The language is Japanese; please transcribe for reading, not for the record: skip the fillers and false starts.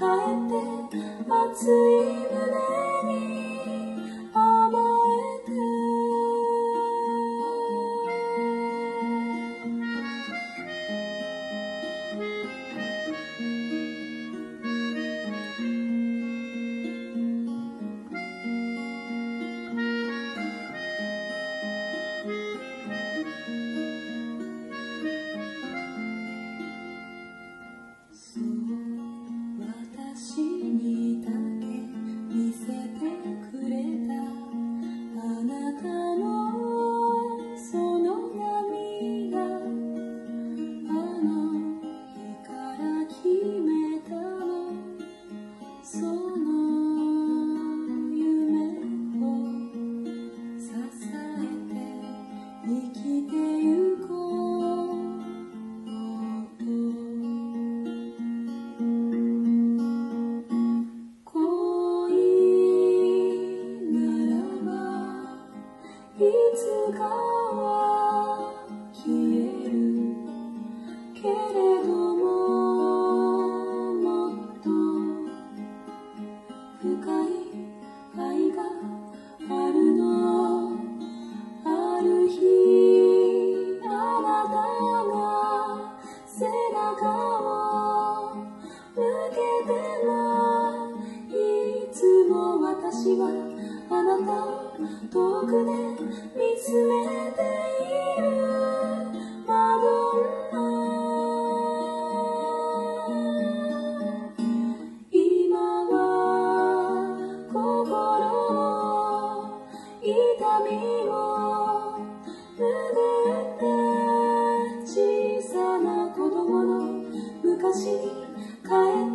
って熱い胸に甘えて私にだけ見せてくれたあなたのその涙あの日から決めたのその夢を支えて生きてゆこういつかは消えるけれどももっと深い愛があるのある日あなたが背中を向けてもいつも私はあなた遠くで見つめているマドンナ今は心の痛みを拭って小さな子供の昔に帰って